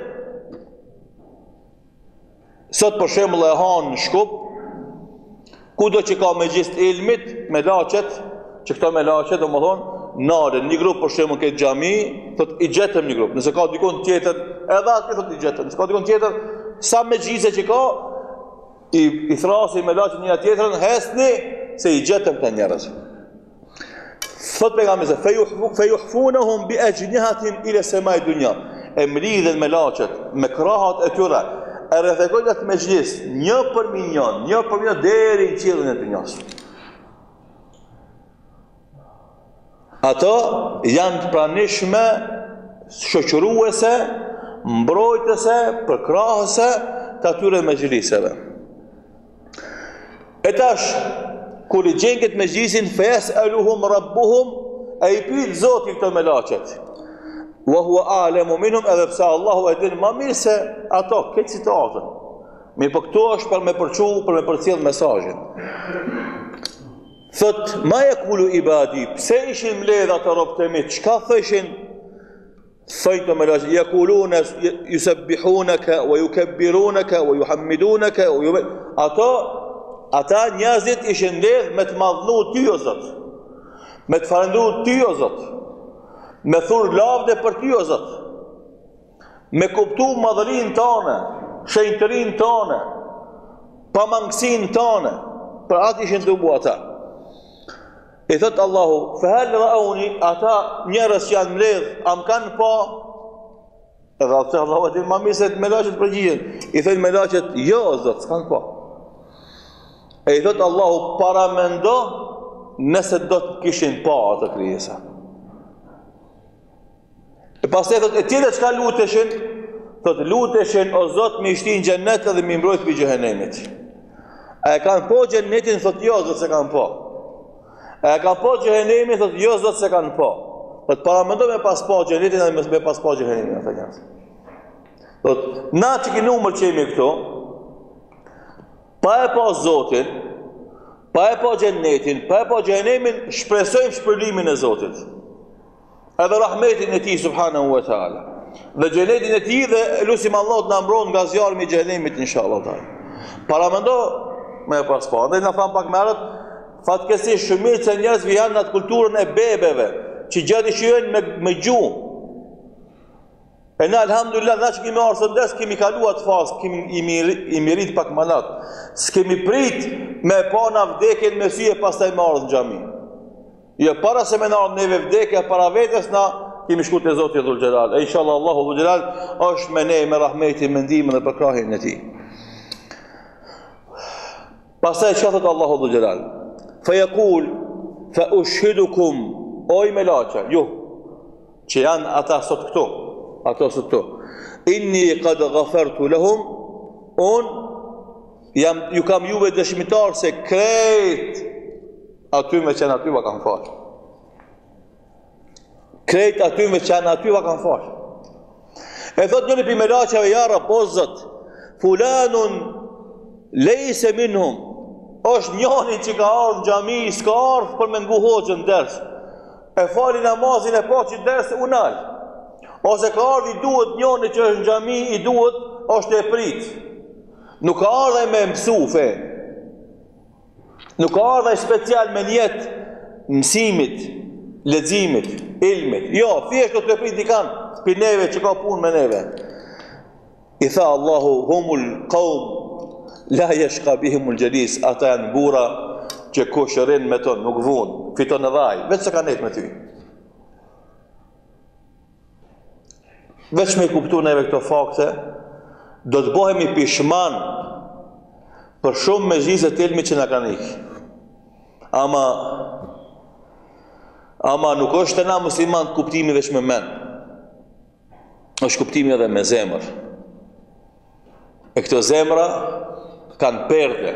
Sot për shembull e hanë në Shkup, kudo që ka mezhlis ilmit, me laçet, që këto me laçet, domethënë, nare, një grup për shembull këtë xhami, thot i gjetëm një grup. Nëse ka dikon tjetër, edhe aty thot i gjetëm. Nëse ka dikon tjetër, sa mezhlise që ka, i thrasi me laçet njëra tjetrën, hesni se i gjetëm këta njerëz. Thot pejgamberi se fejuhfunahum bi ajnihatin ila samai dunya. E mridhen me laçet, me krahat e tyre. E rrethekojnë atë mezhlis, një për milion deri në qiellin e dunjas. Ato janë të pranishme, shoqëruese, mbrojtëse, përkrahëse të atyre mezhliseve. E tash, kur i gjen këtë mezhlisin, fes'aluhum rabbuhum, e i pyet Zoti këto me laçet. Wa huwa a'lamu minhum, edhe pse Allahu e din më mirë se ato, këtë citatën. Mirë, po këtu është për me përçu, për me përcjell mesazhin. Thot, ma yaqulu ibadi, pse ishin mbledh ata robët e mi, çka thëshin? Thojnë të me laçet, yaquluna yusabbihunaka wa yukabbirunaka wa yuhammidunaka wa ata njerëzit ishin mbledh me të madhnu ty o Zot. me të falendru ty o Zot, me thur lavde për ty o Zot, me kuptu madhërinë tënde, shenjtërinë tënde, pamangësinë tënde, për atë ishin të bu ata. I thot Allahu, fehel rauni, ata njerës që janë mbledh, am kanë pa? Edhe atë Allahu e din ma mirë se të melaqet përgjigjen. I thot melaqet, jo o Zot, s'kanë pa. E i thot Allahu, paramendo nëse do të kishin pa atë krijesa. E pas e thot, e tjede çka luteshin? Thot, luteshin o Zot me ishti në xhennet dhe me mbrojt për xhehenemit. A e kanë po xhennetin? Thot, jo Zot, se kanë po. A e kanë po xhehenemin? Thot, jo Zot, se kanë po. Thot, paramendo me pas po xhennetin dhe me pas po xhehenemin. Thot, na që ki numër që jemi këto, pa e po Zotin, pa e po xhennetin, pa e po xhehenemin, shpresojmë shpërblimin e Zotit. Edhe rahmetin e tij subhanahu wa taala. Dhe xhenetin e tij dhe lutim Allah të na mbron nga zjarmi i xhenemit inshallah taala. Paramendo me pas po. Andaj na tham pak më herët, fatkeqësisht shumica e njerëzve janë në atë kulturën e bebeve, që gjatë shijojnë me gjuhë. E na alhamdulillah, na që kemi ardhur ndes, kemi kaluar atë fazë, kemi i mirit pak më lart. S'kemi prit me pa na vdekjen me sy e pastaj me ardhur në xhami. Jo, para se me na ardhur neve vdekja para vetes, na kemi shku te Zoti Dhul Xhelal. E inshallah Allahu Dhul Xhelal është me ne me rahmetin, me ndihmën dhe përkrahin e tij. Pastaj çka thot Allahu Dhul Xhelal? Fa yaqul fa ushhidukum o melaqa, ju që janë ata sot këtu, ato sot këtu. Inni qad ghafartu lahum, ju kam juve dëshmitar se krejt atyme që janë aty va kanë falë. Krejt atyme që janë aty va kanë falë. E thot njëri për melaqave, ja Rab, o Zot, fulanun lejse minhum, është njënin që ka ardhë në xhami, s'ka ardhë për me ngu hoxhën ders. E fali namazin e pa që ders unal. Ose ka ardhë i duhet njënin që është në xhami, i duhet, është e prit. Nuk ka ardhë me mësu fe. Nuk ka ardhë special me njetë mësimit, leximit, ilmit. Jo, thjesht do të prit dikan për neve që ka punë me neve. I tha Allahu, humul qaum la yashqa bihimul jalis, ata janë bura që kushërin me ton, nuk vunë, fiton në dhaj, veç se ka net me ty. Veç me i kuptu neve këto fakte, do të bohemi pishman për shumë me gjizet të ilmi që në kanë ikë. Ama nuk është të na musliman kuptimi veç me men. është kuptimi edhe me zemër. E këto zemra kanë perde.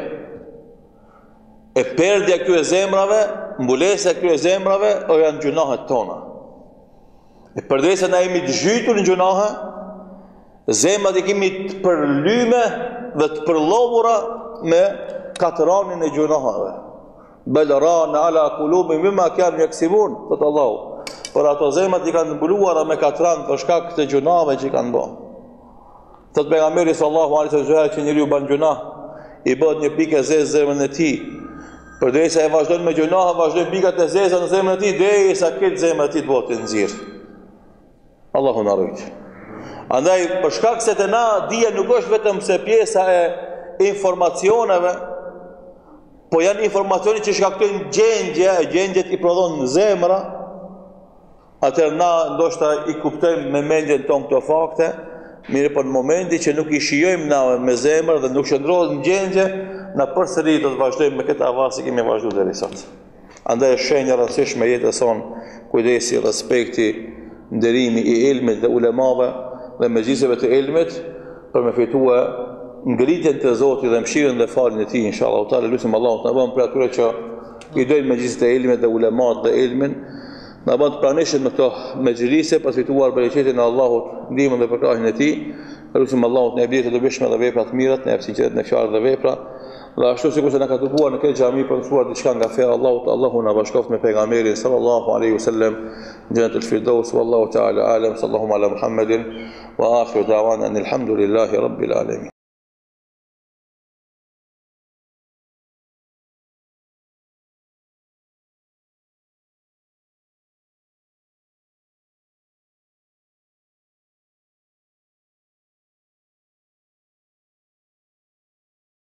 E perdja këtyre zemrave, mbulesa këtyre zemrave, o janë gjunahet tona. E përdesa na jemi të zhytur në gjunahe, zemrat i kemi të përlyme dhe të përllovura me katranin e gjunaheve. Belran ala qulubi mimma kanu yaksibun, thot Allahu. Por ato zemrat i kanë mbuluara me katran për shkak të gjunave që kanë bërë. Thot pejgamberi sallallahu alaihi wasallam që njeriu bën gjunah, i bëhet një pikë e zezë zemrën e tij. Përderisa e vazhdon me gjunahe, vazhdon pikat e zeza në zemrën e tij derisa këtë zemrën e tij të bëhet të nxirr. Allahu na ruaj. Andaj për shkak se te na dija nuk është vetëm se pjesa e informacioneve, po janë informacioni që shkaktojnë gjendjet i prodhon në zemra, atëherë na ndoshta i kuptojmë me mendjen tonë këto fakte, mirë po në momenti që nuk i shijojmë na me zemër dhe nuk shndrohet në gjendje, na përsëri do të vazhdojmë me këtë avas që kemi vazhduar deri sot. Andaj është shenjë e rëndësishme jetës sonë, kujdesi, respekti, nderimi i ilmit dhe ulemave dhe mëxhisëve të ilmit për me fituar ngritjen të Zotit dhe mëshirën dhe faljen e Tij inshallah. Taala lutem Allahut na bën për atyre që i dojnë mëxhisët e ilmit dhe ulemat dhe ilmin, na bën të pranishëm në këto mëxhlise për fituar bereqetin e Allahut, ndihmën dhe përkrahin e Tij. Lutem Allahut në ebjet e dobishme dhe vepra të mira, në sinqeritet në fjalë dhe vepra. Dhe ashtu sikur se na ka tubuar në këtë xhami për të mësuar diçka nga feja e Allahut, Allahu na bashkoft me pejgamberin sallallahu alaihi wasallam jannatul firdaus wallahu ta'ala alam sallallahu ala Muhammedin wa akhiru da'wana alhamdulillahi rabbil alamin.